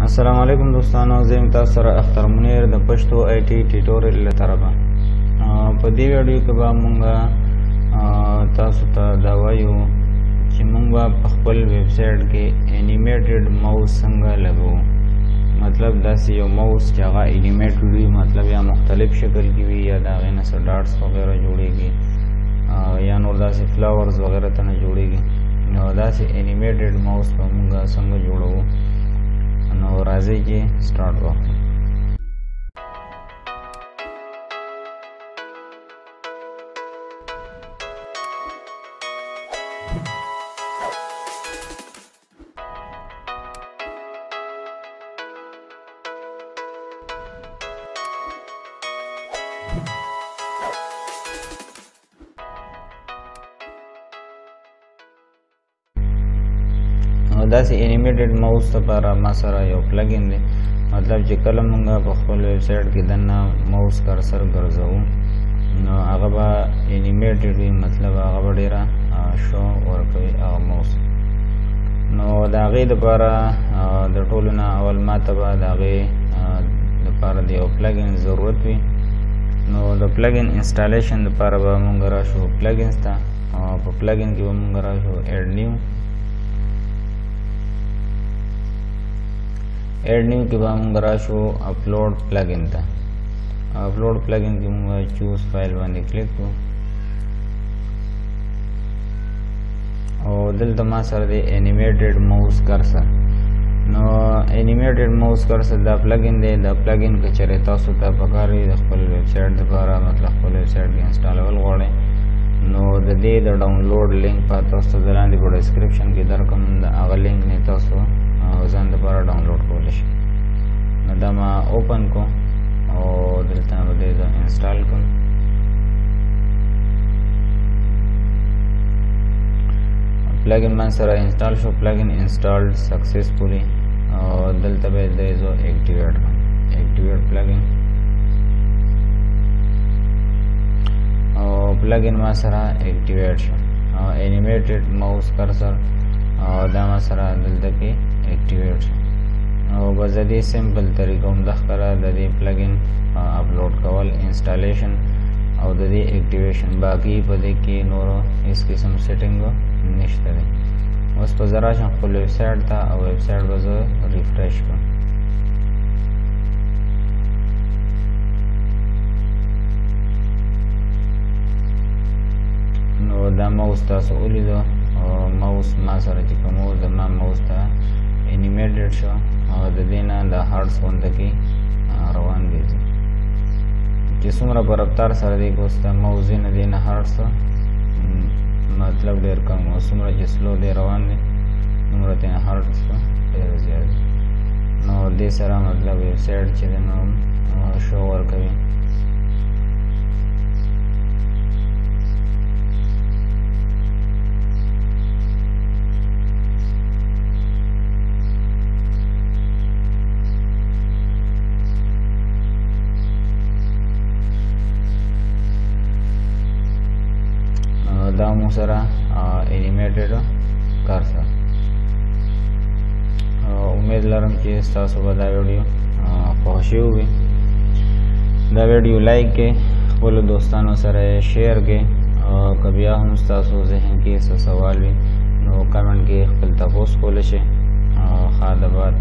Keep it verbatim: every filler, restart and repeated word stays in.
अस्सलामुअलैकुम दोस्तانو زه تاسو سره اختر منیر د پښتو آی ټي ټیټوریل له طرفه په دې ویډیو کې به مونږ تاسو ته دا وایو چې مونږ په خپل ویب سټ کې انیمیټډ ماوس څنګه لګو. مطلب داسې یو ماوس چې هغه انیمیټډ وي، مطلب یا مختلف شکل کې وي یا د هغې نه څه ډاټس وغیره جوړېږي یا نور داسې فلاورز وغیره ته نه جوړېږي. نو داسې انیمیټډ ماوس به مونږ څنګه جوړو. نو راځئ چې سٹارټ وکړو. داسې انیمیټډ ماوس لپاره ما سره یو پلګین دی. مطلب چې کله مونږ په خپل ویب سایټ کې دننه ماوس کرسر ګرځوو نو هغه به انیمیټډ وي، مطلب هغه به ډېره شو ورکوي هغه ماوس. نو د هغې دپاره د ټولو نه اول ما ته به د هغې دپاره د یو پلګین ضرورت وي. نو د پلګین انسټالیشن دپاره به مونږ راشو پلګینز ته. په پلګین کې به مونږ راشو ایډ نیو. ایډ نیو کې به مونږ راشو اپلوډ پلګین ته. اپلوډ پلګین کې مونږ چوز فایل باندې کلیک کړو او دلته ما سره دی انیمیټډ ماوس کرسر. نو انیمیټډ ماوس کرسر دا پلګین دی. دا پلګین که چېرې تاسو ته پکار وي د خپل ویب سایټ دپاره، مطلب خپل ویب سایټ کې انسټالول غواړئ، نو د دې د ډاونلوډ لینک به تاسو ته د لاندې په ډسکرپشن کې درکړم. د هغه لینک نه تاسو ځان دپاره ډاونلوډ کولی شئ. نو دا ما اوپن کو او دلته به دې زه انسټال کړم. پلګین من سره انسټال شو. پلګین انسټالډ سکسسفولي او دلته به دې زه اکټیویټ کړم. اکټیویټ پلګین او پلګین ما سره اکټیویټ شو. انیمیټډ ماوس کرسر دا ما سره دلته کې اکټیویټ شو. او بس د دې سمپل طریقه همدا ښکاره د دې پلګین اپلوډ کول، انسټالیشن او د دې اکټیویشن. باقي په دې کې نورو هېڅ قسم سیټینګ نشته دی. اوس به زه راشم خپل ویب سایټ ته او ویب سایټ به زه ریفریش کړم. نو دا ماوس تاسو ولیدو. ماوس ما سره چې کوم و زما ماوس ته انیمیټډ شو او د دې نه د هارډس غونډه کې روان دی چې څومره په رفتار سره دی. که اوس د ماوس دی نه دی نه هارډس مطلب ډېر کم و، څومره چې سلو دی روان دی دومره ته نه هارډس ډېر زیات دی. نو دې سره مطلب ویب سایټ چې دی نو شو ورکوي. دا مو سره انیمیټډ کرسر. امید لرم چې ستاسو به دا ویډیو خوښ شوی وي. دا ویډیو لایک کړئ، خپلو دوستانو سره شیر کړئ. که بیا هم ستاسو ذهن کې څه سوال وي نو کمنټ کې خپل تپوس کولی شئ. ښه د بعد